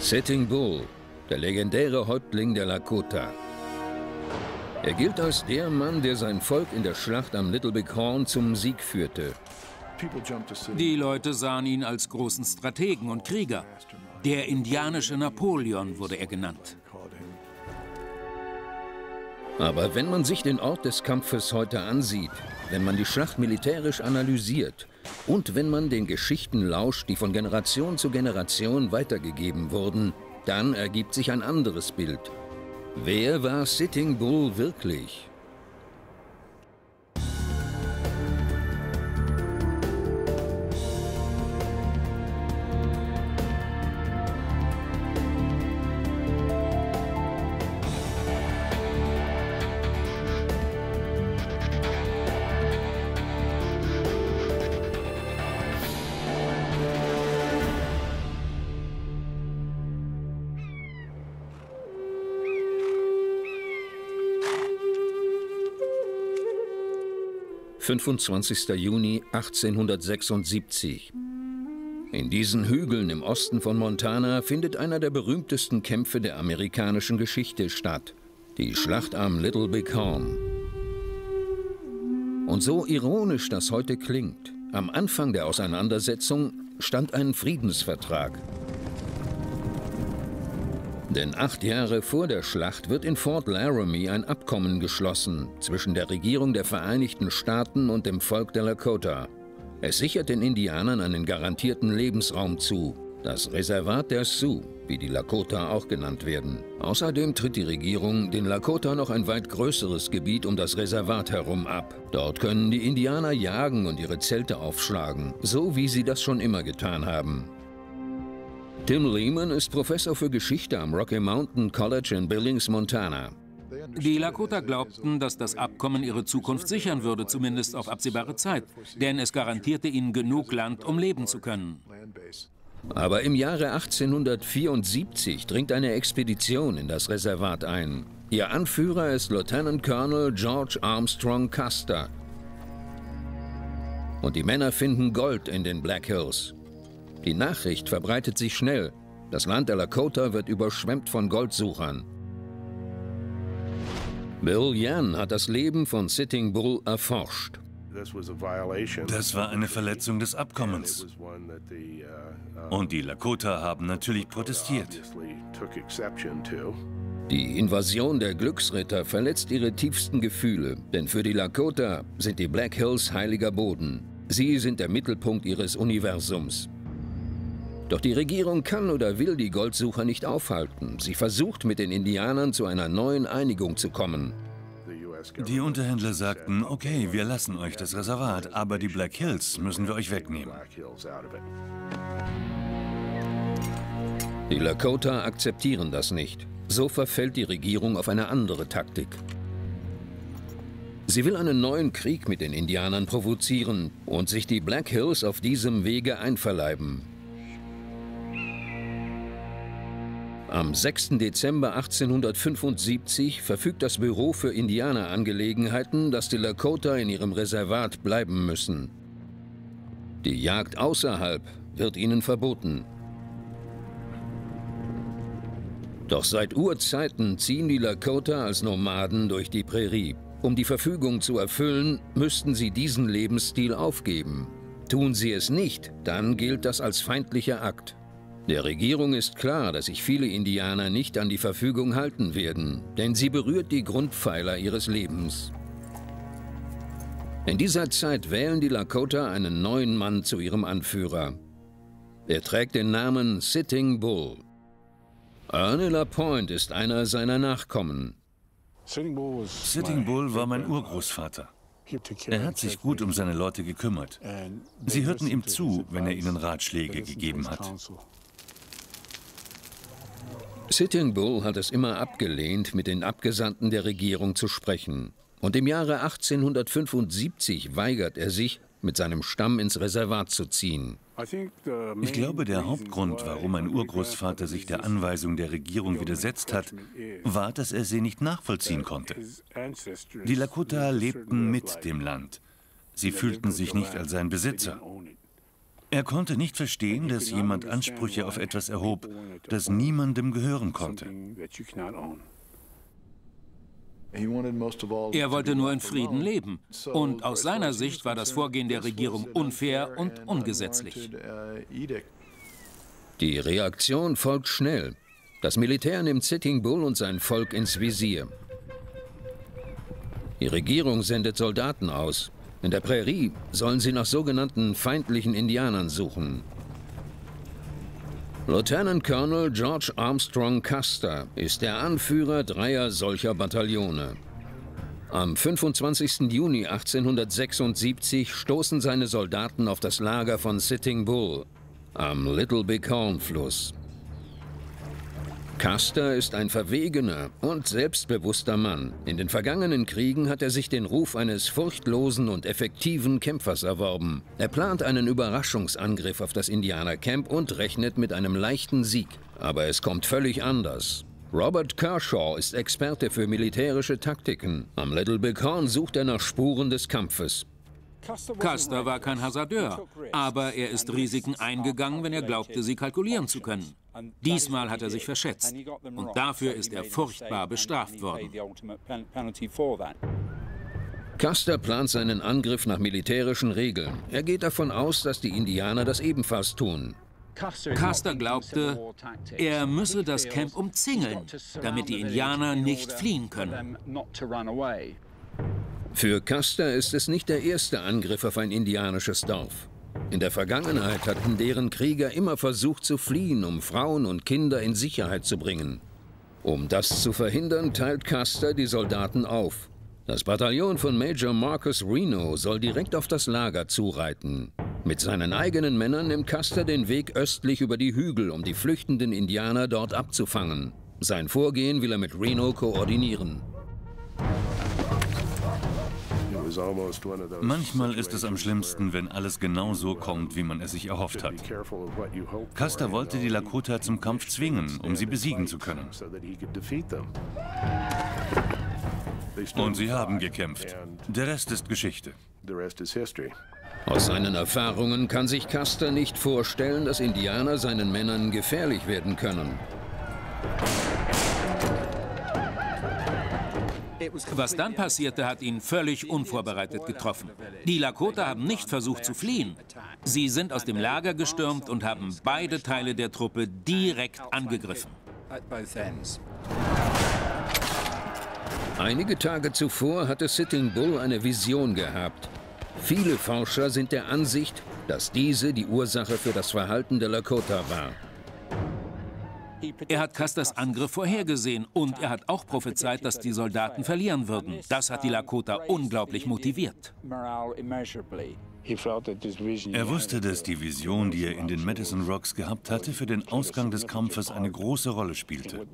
Sitting Bull, der legendäre Häuptling der Lakota. Er gilt als der Mann, der sein Volk in der Schlacht am Little Big Horn zum Sieg führte. Die Leute sahen ihn als großen Strategen und Krieger. Der indianische Napoleon wurde er genannt. Aber wenn man sich den Ort des Kampfes heute ansieht, wenn man die Schlacht militärisch analysiert und wenn man den Geschichten lauscht, die von Generation zu Generation weitergegeben wurden, dann ergibt sich ein anderes Bild. Wer war Sitting Bull wirklich? »25. Juni 1876. In diesen Hügeln im Osten von Montana findet einer der berühmtesten Kämpfe der amerikanischen Geschichte statt, die Schlacht am Little Big Horn. Und so ironisch das heute klingt, am Anfang der Auseinandersetzung stand ein Friedensvertrag. Denn 8 Jahre vor der Schlacht wird in Fort Laramie ein Abkommen geschlossen zwischen der Regierung der Vereinigten Staaten und dem Volk der Lakota. Es sichert den Indianern einen garantierten Lebensraum zu, das Reservat der Sioux, wie die Lakota auch genannt werden. Außerdem tritt die Regierung den Lakota noch ein weit größeres Gebiet um das Reservat herum ab. Dort können die Indianer jagen und ihre Zelte aufschlagen, so wie sie das schon immer getan haben. Tim Lehman ist Professor für Geschichte am Rocky Mountain College in Billings, Montana. Die Lakota glaubten, dass das Abkommen ihre Zukunft sichern würde, zumindest auf absehbare Zeit, denn es garantierte ihnen genug Land, um leben zu können. Aber im Jahre 1874 dringt eine Expedition in das Reservat ein. Ihr Anführer ist Lieutenant Colonel George Armstrong Custer. Und die Männer finden Gold in den Black Hills. Die Nachricht verbreitet sich schnell. Das Land der Lakota wird überschwemmt von Goldsuchern. Bill Yan hat das Leben von Sitting Bull erforscht. Das war eine Verletzung des Abkommens. Und die Lakota haben natürlich protestiert. Die Invasion der Glücksritter verletzt ihre tiefsten Gefühle, denn für die Lakota sind die Black Hills heiliger Boden. Sie sind der Mittelpunkt ihres Universums. Doch die Regierung kann oder will die Goldsucher nicht aufhalten. Sie versucht, mit den Indianern zu einer neuen Einigung zu kommen. Die Unterhändler sagten, okay, wir lassen euch das Reservat, aber die Black Hills müssen wir euch wegnehmen. Die Lakota akzeptieren das nicht. So verfällt die Regierung auf eine andere Taktik. Sie will einen neuen Krieg mit den Indianern provozieren und sich die Black Hills auf diesem Wege einverleiben. Am 6. Dezember 1875 verfügt das Büro für Indianerangelegenheiten, dass die Lakota in ihrem Reservat bleiben müssen. Die Jagd außerhalb wird ihnen verboten. Doch seit Urzeiten ziehen die Lakota als Nomaden durch die Prärie. Um die Verfügung zu erfüllen, müssten sie diesen Lebensstil aufgeben. Tun sie es nicht, dann gilt das als feindlicher Akt. Der Regierung ist klar, dass sich viele Indianer nicht an die Verfügung halten werden, denn sie berührt die Grundpfeiler ihres Lebens. In dieser Zeit wählen die Lakota einen neuen Mann zu ihrem Anführer. Er trägt den Namen Sitting Bull. Ernie LaPointe ist einer seiner Nachkommen. Sitting Bull war mein Urgroßvater. Er hat sich gut um seine Leute gekümmert. Sie hörten ihm zu, wenn er ihnen Ratschläge gegeben hat. Sitting Bull hat es immer abgelehnt, mit den Abgesandten der Regierung zu sprechen. Und im Jahre 1875 weigert er sich, mit seinem Stamm ins Reservat zu ziehen. Ich glaube, der Hauptgrund, warum mein Urgroßvater sich der Anweisung der Regierung widersetzt hat, war, dass er sie nicht nachvollziehen konnte. Die Lakota lebten mit dem Land. Sie fühlten sich nicht als sein Besitzer. Er konnte nicht verstehen, dass jemand Ansprüche auf etwas erhob, das niemandem gehören konnte. Er wollte nur in Frieden leben. Und aus seiner Sicht war das Vorgehen der Regierung unfair und ungesetzlich. Die Reaktion folgt schnell. Das Militär nimmt Sitting Bull und sein Volk ins Visier. Die Regierung sendet Soldaten aus. In der Prärie sollen sie nach sogenannten feindlichen Indianern suchen. Lieutenant Colonel George Armstrong Custer ist der Anführer 3 solcher Bataillone. Am 25. Juni 1876 stoßen seine Soldaten auf das Lager von Sitting Bull am Little Bighorn-Fluss. Custer ist ein verwegener und selbstbewusster Mann. In den vergangenen Kriegen hat er sich den Ruf eines furchtlosen und effektiven Kämpfers erworben. Er plant einen Überraschungsangriff auf das Indianercamp und rechnet mit einem leichten Sieg. Aber es kommt völlig anders. Robert Kershaw ist Experte für militärische Taktiken. Am Little Bighorn sucht er nach Spuren des Kampfes. Custer war kein Hasardeur, aber er ist Risiken eingegangen, wenn er glaubte, sie kalkulieren zu können. Diesmal hat er sich verschätzt und dafür ist er furchtbar bestraft worden. Custer plant seinen Angriff nach militärischen Regeln. Er geht davon aus, dass die Indianer das ebenfalls tun. Custer glaubte, er müsse das Camp umzingeln, damit die Indianer nicht fliehen können. Für Custer ist es nicht der erste Angriff auf ein indianisches Dorf. In der Vergangenheit hatten deren Krieger immer versucht zu fliehen, um Frauen und Kinder in Sicherheit zu bringen. Um das zu verhindern, teilt Custer die Soldaten auf. Das Bataillon von Major Marcus Reno soll direkt auf das Lager zureiten. Mit seinen eigenen Männern nimmt Custer den Weg östlich über die Hügel, um die flüchtenden Indianer dort abzufangen. Sein Vorgehen will er mit Reno koordinieren. Manchmal ist es am schlimmsten, wenn alles genau so kommt, wie man es sich erhofft hat. Custer wollte die Lakota zum Kampf zwingen, um sie besiegen zu können. Und sie haben gekämpft. Der Rest ist Geschichte. Aus seinen Erfahrungen kann sich Custer nicht vorstellen, dass Indianer seinen Männern gefährlich werden können. Was dann passierte, hat ihn völlig unvorbereitet getroffen. Die Lakota haben nicht versucht zu fliehen. Sie sind aus dem Lager gestürmt und haben beide Teile der Truppe direkt angegriffen. Einige Tage zuvor hatte Sitting Bull eine Vision gehabt. Viele Forscher sind der Ansicht, dass diese die Ursache für das Verhalten der Lakota war. Er hat Custers Angriff vorhergesehen und er hat auch prophezeit, dass die Soldaten verlieren würden. Das hat die Lakota unglaublich motiviert. Er wusste, dass die Vision, die er in den Madison Rocks gehabt hatte, für den Ausgang des Kampfes eine große Rolle spielte.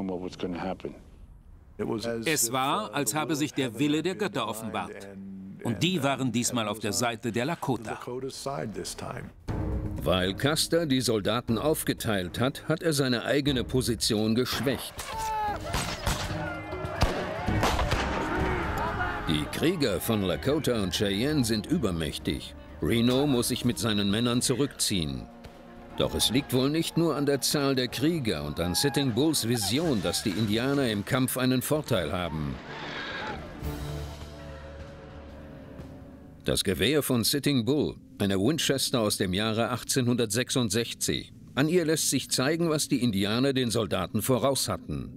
Es war, als habe sich der Wille der Götter offenbart. Und die waren diesmal auf der Seite der Lakota. Weil Custer die Soldaten aufgeteilt hat, hat er seine eigene Position geschwächt. Die Krieger von Lakota und Cheyenne sind übermächtig. Reno muss sich mit seinen Männern zurückziehen. Doch es liegt wohl nicht nur an der Zahl der Krieger und an Sitting Bulls Vision, dass die Indianer im Kampf einen Vorteil haben. Das Gewehr von Sitting Bull, eine Winchester aus dem Jahre 1866. An ihr lässt sich zeigen, was die Indianer den Soldaten voraus hatten.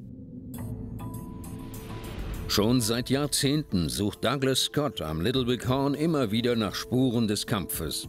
Schon seit Jahrzehnten sucht Douglas Scott am Little Bighorn immer wieder nach Spuren des Kampfes.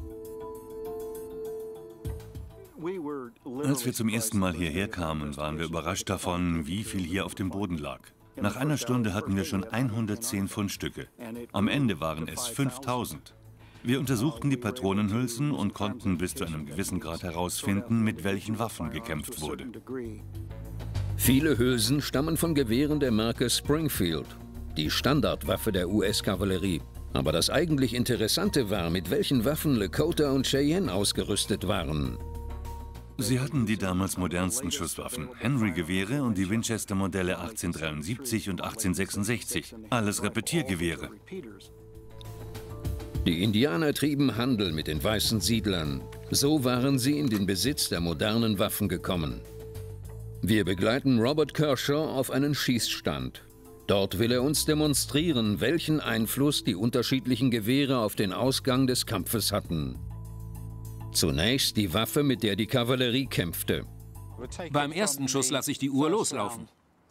Als wir zum ersten Mal hierher kamen, waren wir überrascht davon, wie viel hier auf dem Boden lag. Nach einer Stunde hatten wir schon 110 Fundstücke. Am Ende waren es 5000. Wir untersuchten die Patronenhülsen und konnten bis zu einem gewissen Grad herausfinden, mit welchen Waffen gekämpft wurde. Viele Hülsen stammen von Gewehren der Marke Springfield, die Standardwaffe der US-Kavallerie. Aber das eigentlich Interessante war, mit welchen Waffen Lakota und Cheyenne ausgerüstet waren. Sie hatten die damals modernsten Schusswaffen, Henry-Gewehre und die Winchester-Modelle 1873 und 1866, alles Repetiergewehre. Die Indianer trieben Handel mit den weißen Siedlern. So waren sie in den Besitz der modernen Waffen gekommen. Wir begleiten Robert Kershaw auf einen Schießstand. Dort will er uns demonstrieren, welchen Einfluss die unterschiedlichen Gewehre auf den Ausgang des Kampfes hatten. Zunächst die Waffe, mit der die Kavallerie kämpfte. Beim ersten Schuss lasse ich die Uhr loslaufen.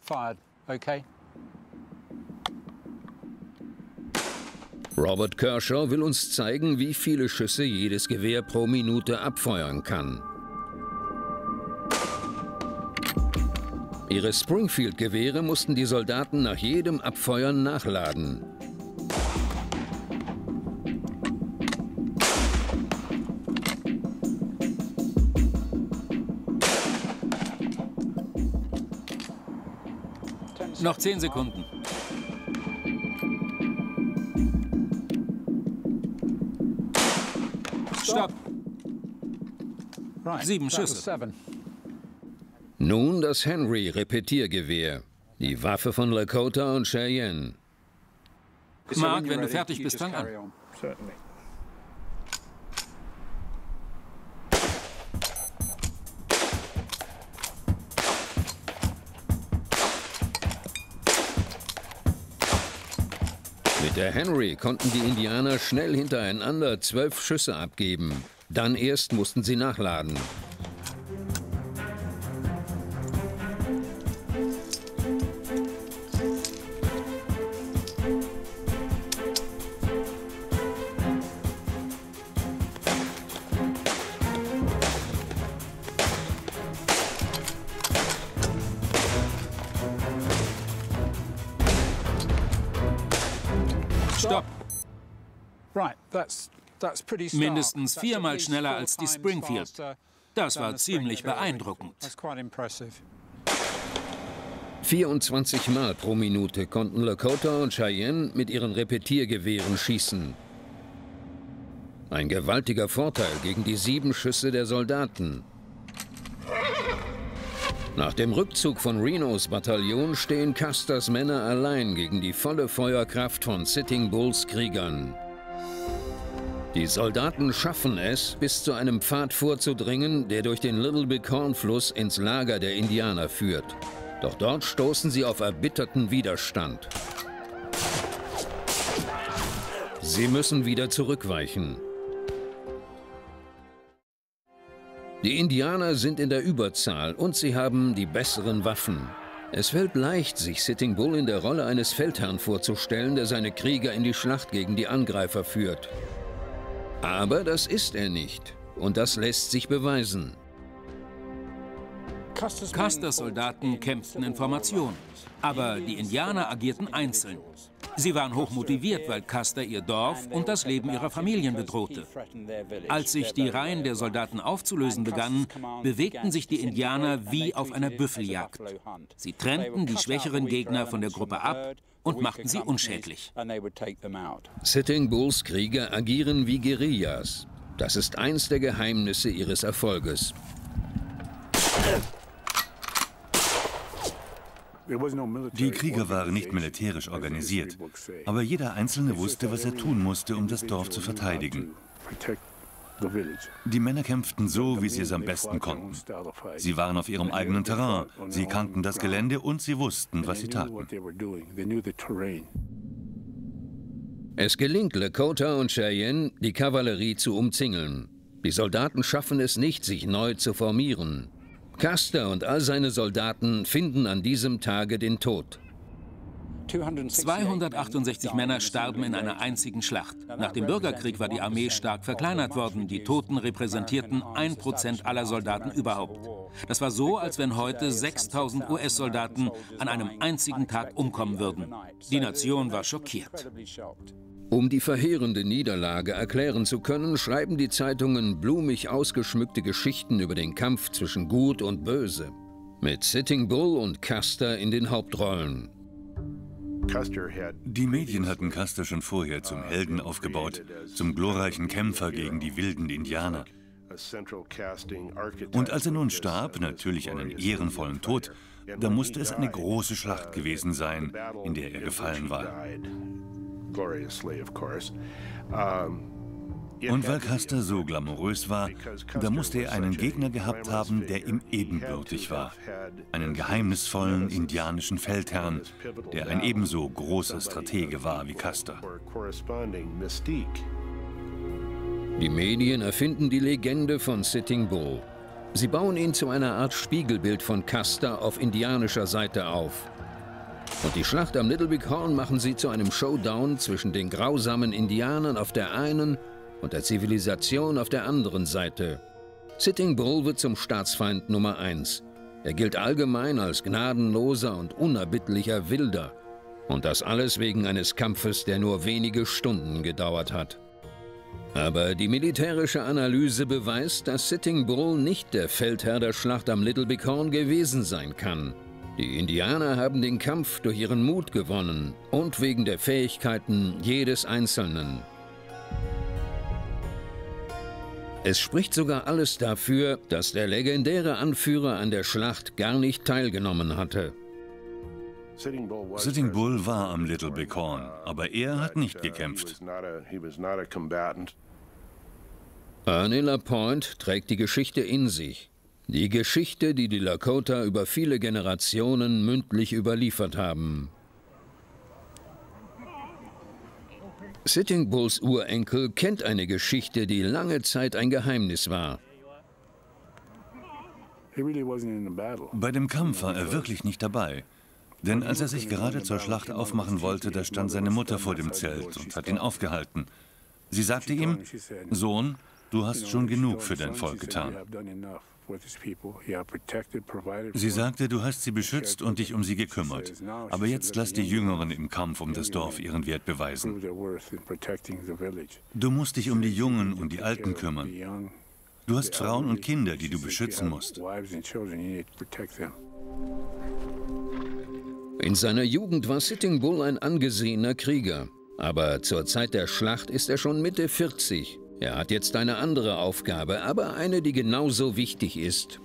Robert Kershaw will uns zeigen, wie viele Schüsse jedes Gewehr pro Minute abfeuern kann. Ihre Springfield-Gewehre mussten die Soldaten nach jedem Abfeuern nachladen. Noch 10 Sekunden. Stopp. 7 Schüsse. Nun das Henry-Repetiergewehr, die Waffe von Lakota und Cheyenne. Mark, wenn du fertig bist, fang an. Mit der Henry konnten die Indianer schnell hintereinander 12 Schüsse abgeben. Dann erst mussten sie nachladen. Stopp. Mindestens 4-mal schneller als die Springfield. Das war ziemlich beeindruckend. 24 Mal pro Minute konnten Lakota und Cheyenne mit ihren Repetiergewehren schießen. Ein gewaltiger Vorteil gegen die 7 Schüsse der Soldaten. Nach dem Rückzug von Renos Bataillon stehen Custers Männer allein gegen die volle Feuerkraft von Sitting Bulls Kriegern. Die Soldaten schaffen es, bis zu einem Pfad vorzudringen, der durch den Little Bighorn Fluss ins Lager der Indianer führt. Doch dort stoßen sie auf erbitterten Widerstand. Sie müssen wieder zurückweichen. Die Indianer sind in der Überzahl und sie haben die besseren Waffen. Es fällt leicht, sich Sitting Bull in der Rolle eines Feldherrn vorzustellen, der seine Krieger in die Schlacht gegen die Angreifer führt. Aber das ist er nicht. Und das lässt sich beweisen. Custers Soldaten kämpften in Formation. Aber die Indianer agierten einzeln. Sie waren hochmotiviert, weil Custer ihr Dorf und das Leben ihrer Familien bedrohte. Als sich die Reihen der Soldaten aufzulösen begannen, bewegten sich die Indianer wie auf einer Büffeljagd. Sie trennten die schwächeren Gegner von der Gruppe ab und machten sie unschädlich. Sitting Bulls Krieger agieren wie Guerillas. Das ist eins der Geheimnisse ihres Erfolges. Die Krieger waren nicht militärisch organisiert, aber jeder Einzelne wusste, was er tun musste, um das Dorf zu verteidigen. Die Männer kämpften so, wie sie es am besten konnten. Sie waren auf ihrem eigenen Terrain, sie kannten das Gelände und sie wussten, was sie taten. Es gelingt Lakota und Cheyenne, die Kavallerie zu umzingeln. Die Soldaten schaffen es nicht, sich neu zu formieren. Custer und all seine Soldaten finden an diesem Tage den Tod. 268 Männer starben in einer einzigen Schlacht. Nach dem Bürgerkrieg war die Armee stark verkleinert worden. Die Toten repräsentierten 1% aller Soldaten überhaupt. Das war so, als wenn heute 6000 US-Soldaten an einem einzigen Tag umkommen würden. Die Nation war schockiert. Um die verheerende Niederlage erklären zu können, schreiben die Zeitungen blumig ausgeschmückte Geschichten über den Kampf zwischen Gut und Böse. Mit Sitting Bull und Custer in den Hauptrollen. Die Medien hatten Custer schon vorher zum Helden aufgebaut, zum glorreichen Kämpfer gegen die wilden Indianer. Und als er nun starb, natürlich einen ehrenvollen Tod, da musste es eine große Schlacht gewesen sein, in der er gefallen war. Und weil Custer so glamourös war, da musste er einen Gegner gehabt haben, der ihm ebenbürtig war. Einen geheimnisvollen indianischen Feldherrn, der ein ebenso großer Stratege war wie Custer. Die Medien erfinden die Legende von Sitting Bull. Sie bauen ihn zu einer Art Spiegelbild von Custer auf indianischer Seite auf. Und die Schlacht am Little Big Horn machen sie zu einem Showdown zwischen den grausamen Indianern auf der einen und der Zivilisation auf der anderen Seite. Sitting Bull wird zum Staatsfeind Nummer 1. Er gilt allgemein als gnadenloser und unerbittlicher Wilder. Und das alles wegen eines Kampfes, der nur wenige Stunden gedauert hat. Aber die militärische Analyse beweist, dass Sitting Bull nicht der Feldherr der Schlacht am Little Big Horn gewesen sein kann. Die Indianer haben den Kampf durch ihren Mut gewonnen und wegen der Fähigkeiten jedes Einzelnen. Es spricht sogar alles dafür, dass der legendäre Anführer an der Schlacht gar nicht teilgenommen hatte. Sitting Bull war am Little Big Horn, aber er hat nicht gekämpft. Ernie LaPointe trägt die Geschichte in sich. Die Geschichte, die die Lakota über viele Generationen mündlich überliefert haben. Sitting Bulls Urenkel kennt eine Geschichte, die lange Zeit ein Geheimnis war. Bei dem Kampf war er wirklich nicht dabei. Denn als er sich gerade zur Schlacht aufmachen wollte, da stand seine Mutter vor dem Zelt und hat ihn aufgehalten. Sie sagte ihm, Sohn, du hast schon genug für dein Volk getan. Sie sagte, du hast sie beschützt und dich um sie gekümmert. Aber jetzt lass die Jüngeren im Kampf um das Dorf ihren Wert beweisen. Du musst dich um die Jungen und die Alten kümmern. Du hast Frauen und Kinder, die du beschützen musst. In seiner Jugend war Sitting Bull ein angesehener Krieger. Aber zur Zeit der Schlacht ist er schon Mitte 40. Er hat jetzt eine andere Aufgabe, aber eine, die genauso wichtig ist.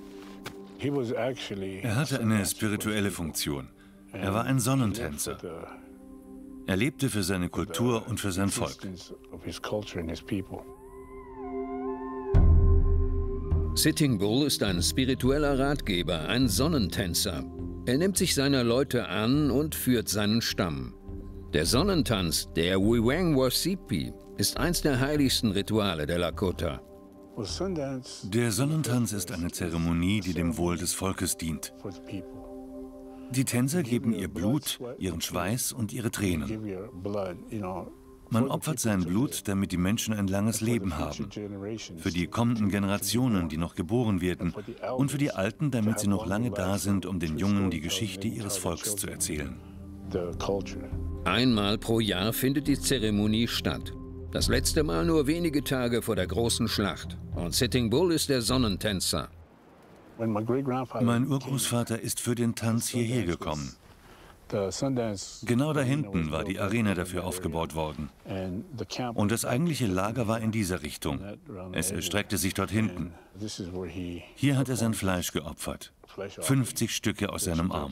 Er hatte eine spirituelle Funktion. Er war ein Sonnentänzer. Er lebte für seine Kultur und für sein Volk. Sitting Bull ist ein spiritueller Ratgeber, ein Sonnentänzer. Er nimmt sich seiner Leute an und führt seinen Stamm. Der Sonnentanz, der Wewang-Wasipi, ist eins der heiligsten Rituale der Lakota. Der Sonnentanz ist eine Zeremonie, die dem Wohl des Volkes dient. Die Tänzer geben ihr Blut, ihren Schweiß und ihre Tränen. Man opfert sein Blut, damit die Menschen ein langes Leben haben. Für die kommenden Generationen, die noch geboren werden. Und für die Alten, damit sie noch lange da sind, um den Jungen die Geschichte ihres Volks zu erzählen. Einmal pro Jahr findet die Zeremonie statt. Das letzte Mal nur wenige Tage vor der großen Schlacht. Und Sitting Bull ist der Sonnentänzer. Mein Urgroßvater ist für den Tanz hierher gekommen. Genau da hinten war die Arena dafür aufgebaut worden. Und das eigentliche Lager war in dieser Richtung. Es erstreckte sich dort hinten. Hier hat er sein Fleisch geopfert. 50 Stücke aus seinem Arm.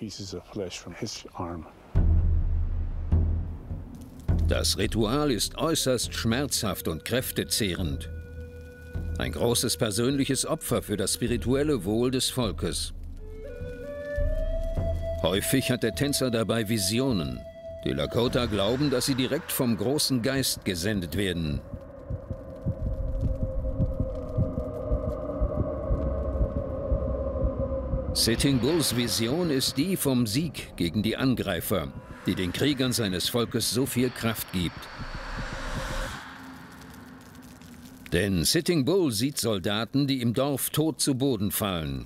Das Ritual ist äußerst schmerzhaft und kräftezehrend. Ein großes persönliches Opfer für das spirituelle Wohl des Volkes. Häufig hat der Tänzer dabei Visionen. Die Lakota glauben, dass sie direkt vom großen Geist gesendet werden. Sitting Bulls Vision ist die vom Sieg gegen die Angreifer, die den Kriegern seines Volkes so viel Kraft gibt. Denn Sitting Bull sieht Soldaten, die im Dorf tot zu Boden fallen.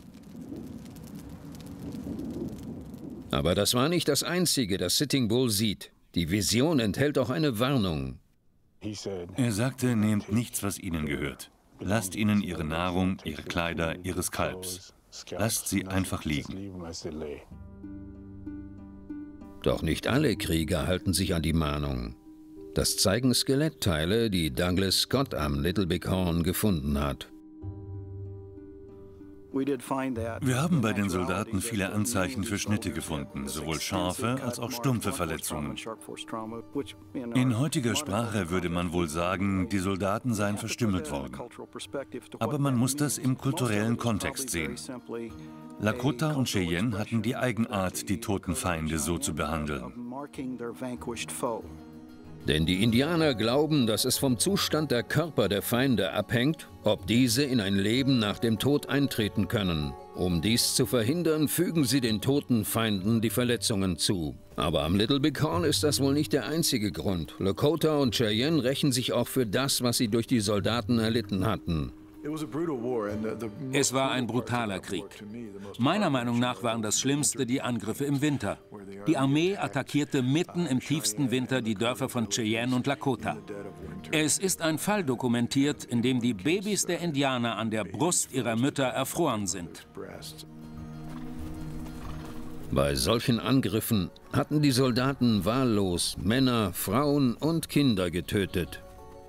Aber das war nicht das Einzige, das Sitting Bull sieht. Die Vision enthält auch eine Warnung. Er sagte, nehmt nichts, was ihnen gehört. Lasst ihnen ihre Nahrung, ihre Kleider, ihres Kalbs. Lasst sie einfach liegen. Doch nicht alle Krieger halten sich an die Mahnung. Das zeigen Skelettteile, die Douglas Scott am Little Big Horn gefunden hat. Wir haben bei den Soldaten viele Anzeichen für Schnitte gefunden, sowohl scharfe als auch stumpfe Verletzungen. In heutiger Sprache würde man wohl sagen, die Soldaten seien verstümmelt worden. Aber man muss das im kulturellen Kontext sehen. Lakota und Cheyenne hatten die Eigenart, die toten Feinde so zu behandeln. Denn die Indianer glauben, dass es vom Zustand der Körper der Feinde abhängt, ob diese in ein Leben nach dem Tod eintreten können. Um dies zu verhindern, fügen sie den toten Feinden die Verletzungen zu. Aber am Little Bighorn ist das wohl nicht der einzige Grund. Lakota und Cheyenne rächen sich auch für das, was sie durch die Soldaten erlitten hatten. Es war ein brutaler Krieg. Meiner Meinung nach waren das Schlimmste die Angriffe im Winter. Die Armee attackierte mitten im tiefsten Winter die Dörfer von Cheyenne und Lakota. Es ist ein Fall dokumentiert, in dem die Babys der Indianer an der Brust ihrer Mütter erfroren sind. Bei solchen Angriffen hatten die Soldaten wahllos Männer, Frauen und Kinder getötet.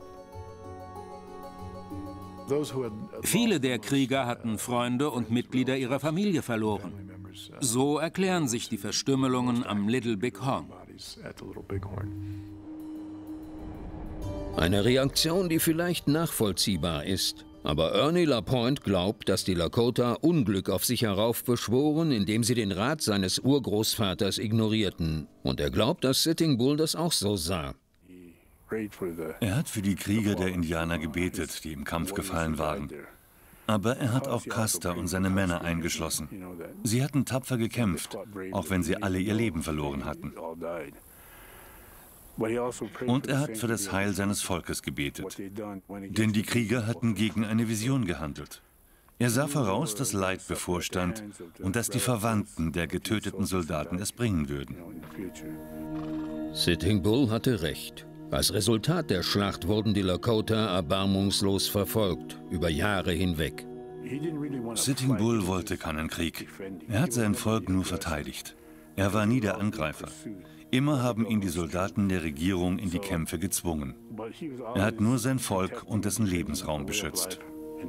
Viele der Krieger hatten Freunde und Mitglieder ihrer Familie verloren. So erklären sich die Verstümmelungen am Little Bighorn. Eine Reaktion, die vielleicht nachvollziehbar ist. Aber Ernie LaPointe glaubt, dass die Lakota Unglück auf sich heraufbeschworen, indem sie den Rat seines Urgroßvaters ignorierten. Und er glaubt, dass Sitting Bull das auch so sah. Er hat für die Krieger der Indianer gebetet, die im Kampf gefallen waren. Aber er hat auch Custer und seine Männer eingeschlossen. Sie hatten tapfer gekämpft, auch wenn sie alle ihr Leben verloren hatten. Und er hat für das Heil seines Volkes gebetet. Denn die Krieger hatten gegen eine Vision gehandelt. Er sah voraus, dass Leid bevorstand und dass die Verwandten der getöteten Soldaten es bringen würden. Sitting Bull hatte recht. Als Resultat der Schlacht wurden die Lakota erbarmungslos verfolgt, über Jahre hinweg. Sitting Bull wollte keinen Krieg. Er hat sein Volk nur verteidigt. Er war nie der Angreifer. Immer haben ihn die Soldaten der Regierung in die Kämpfe gezwungen. Er hat nur sein Volk und dessen Lebensraum beschützt.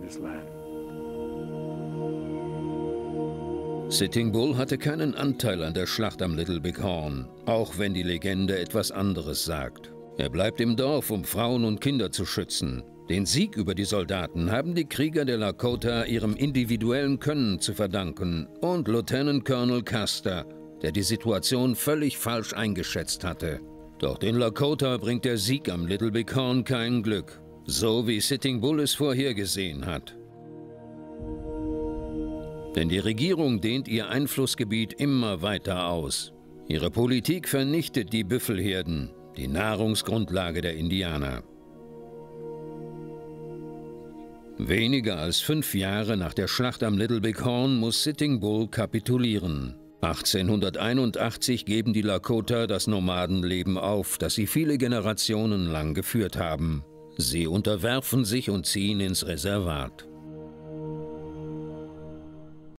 Sitting Bull hatte keinen Anteil an der Schlacht am Little Bighorn, auch wenn die Legende etwas anderes sagt. Er bleibt im Dorf, um Frauen und Kinder zu schützen. Den Sieg über die Soldaten haben die Krieger der Lakota ihrem individuellen Können zu verdanken und Lieutenant Colonel Custer, der die Situation völlig falsch eingeschätzt hatte. Doch den Lakota bringt der Sieg am Little Bighorn kein Glück, so wie Sitting Bull es vorhergesehen hat. Denn die Regierung dehnt ihr Einflussgebiet immer weiter aus. Ihre Politik vernichtet die Büffelherden, die Nahrungsgrundlage der Indianer. Weniger als 5 Jahre nach der Schlacht am Little Bighorn muss Sitting Bull kapitulieren. 1881 geben die Lakota das Nomadenleben auf, das sie viele Generationen lang geführt haben. Sie unterwerfen sich und ziehen ins Reservat.